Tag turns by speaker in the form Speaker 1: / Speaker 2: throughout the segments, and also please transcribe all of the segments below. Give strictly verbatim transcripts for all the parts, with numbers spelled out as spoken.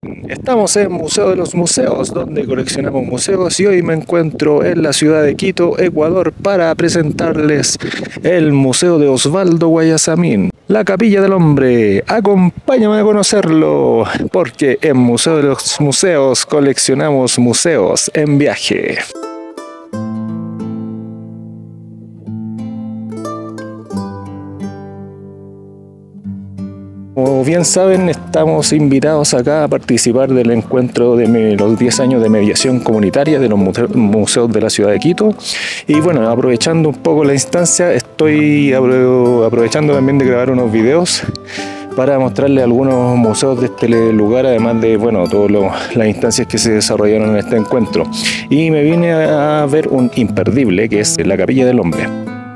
Speaker 1: Estamos en Museo de los Museos, donde coleccionamos museos, y hoy me encuentro en la ciudad de Quito, Ecuador, para presentarles el Museo de Osvaldo Guayasamín, la Capilla del Hombre. Acompáñame a conocerlo, porque en Museo de los Museos coleccionamos museos en viaje. Como bien saben, estamos invitados acá a participar del encuentro de los diez años de mediación comunitaria de los museos de la ciudad de Quito. Y bueno, aprovechando un poco la instancia, estoy aprovechando también de grabar unos videos para mostrarles algunos museos de este lugar, además de, bueno, todas las instancias que se desarrollaron en este encuentro. Y me vine a ver un imperdible, que es la Capilla del Hombre.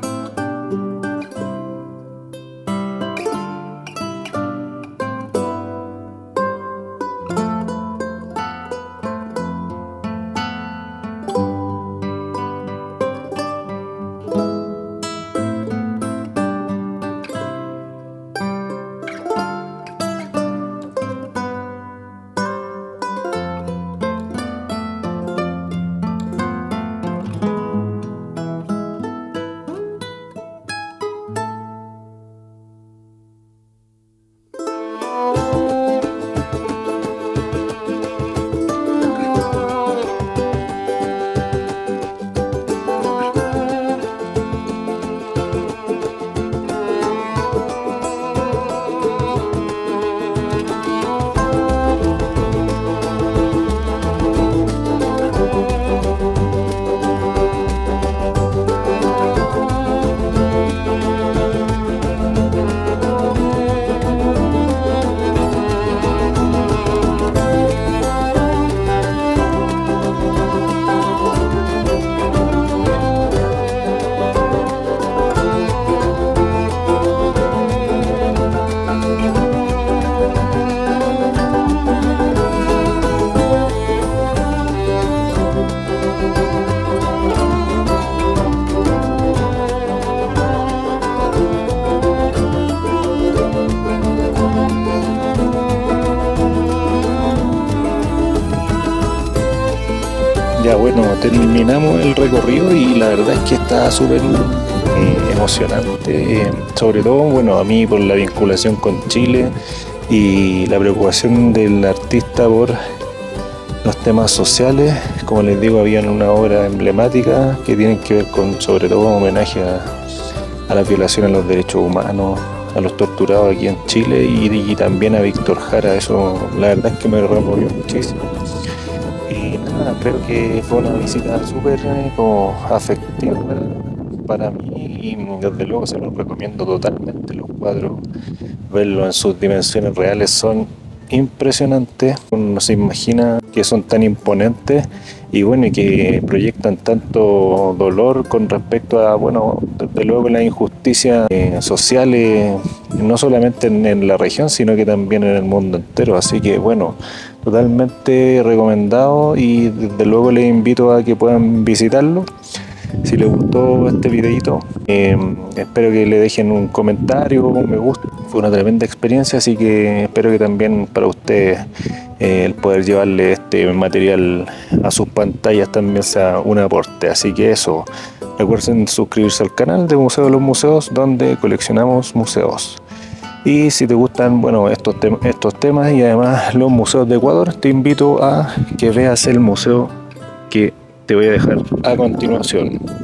Speaker 1: Ya bueno, terminamos el recorrido y la verdad es que está súper eh, emocionante, eh, sobre todo, bueno, a mí por la vinculación con Chile y la preocupación del artista por los temas sociales. Como les digo, había una obra emblemática que tienen que ver con, sobre todo, homenaje a, a las violaciones a los derechos humanos, a los torturados aquí en Chile, y, y también a Víctor Jara. Eso la verdad es que me removió muchísimo. Y nada, creo que fue una visita súper eh, como afectiva para mí, y desde luego se los recomiendo totalmente. Los cuadros, verlos en sus dimensiones reales, son impresionantes. Uno no se imagina que son tan imponentes y bueno, y que proyectan tanto dolor con respecto a, bueno, desde luego las injusticias eh, sociales, no solamente en, en la región, sino que también en el mundo entero. Así que bueno, totalmente recomendado, y desde luego les invito a que puedan visitarlo. Si les gustó este videito, eh, espero que le dejen un comentario, un me gusta. Fue una tremenda experiencia, así que espero que también para ustedes eh, el poder llevarle este material a sus pantallas también sea un aporte. Así que eso, recuerden suscribirse al canal de Museo de los Museos, donde coleccionamos museos. Y si te gustan, bueno, estos, te estos temas y además los museos de Ecuador, te invito a que veas el museo que te voy a dejar a continuación.